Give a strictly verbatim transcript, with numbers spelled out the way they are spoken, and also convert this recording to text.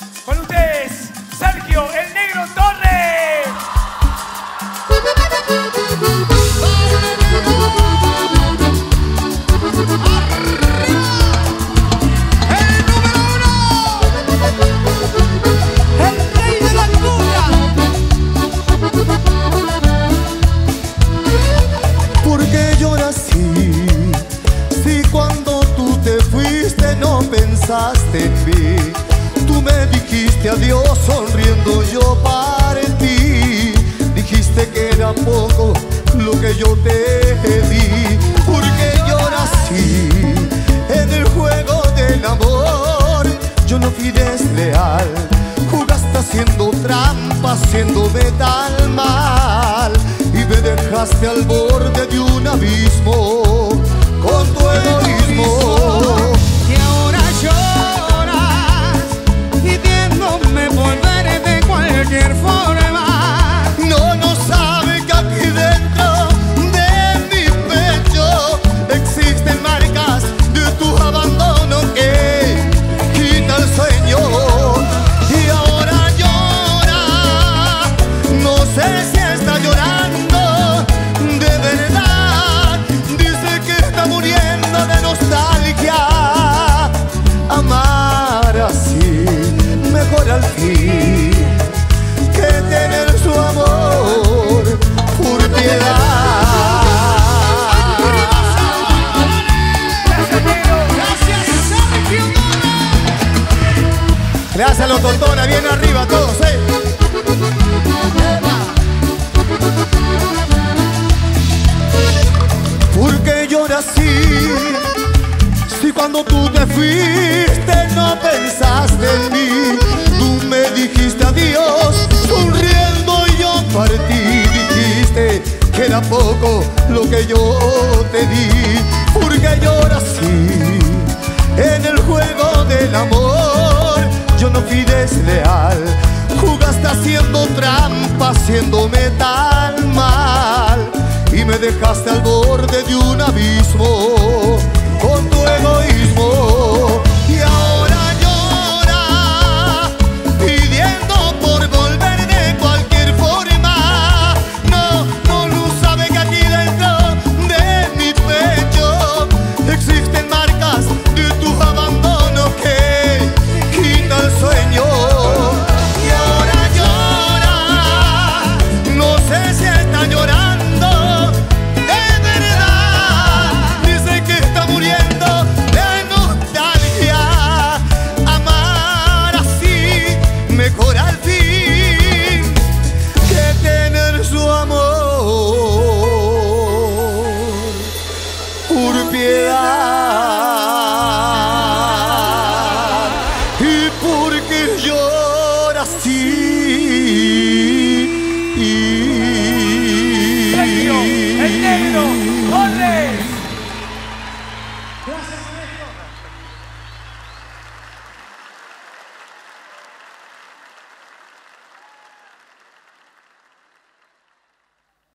Con ustedes, Sergio, el Negro Torres. ¡El número uno! ¡El rey de la cumbia! ¿Por qué lloras así? Si cuando tú te fuiste no pensaste en mí. Tú me dijiste adiós sonriendo yo para ti. Dijiste que era poco lo que yo te di. ¿Por qué lloras así? En el juego del amor yo no fui desleal. Jugaste haciendo trampa, haciéndome tan mal, y me dejaste al borde de un abismo con tu egoísmo. Y ahora lloras pidiéndome volver de cualquier forma. No, no sabe que aquí dentro de mi pecho existen marcas de tu abandono que quita el sueño. Y ahora llora, no sé si está llorando de verdad. Dice que está muriendo de nostalgia. Amar así, mejor al fin que tener su amor por piedad. Gracias, Negro. Gracias, Sergio Torres. Gracias a los totones, bien arriba todos, eh. ¿Por qué lloras así? Si cuando tú te fuiste no pensaste en mí. Tú me dijiste adiós sonriendo y yo partí. Dijiste que era poco lo que yo te di. ¿Por qué lloras así? En el juego del amor yo no fui desleal. Jugaste haciendo trampa, haciéndome tan mal, y me dejaste al borde de un abismo con tu egoísmo. Y ahora llora pidiendo por volver de cualquier forma. No, no, no sabe que aquí dentro de mi pecho existen marcas de tu abandono que quita el sueño. Y ahora llora, no sé si está llorando de verdad. Dice que está muriendo de nostalgia. Amar así, mejor al fin que tener su amor por piedad. Y porque llora así. Sergio, el Negro.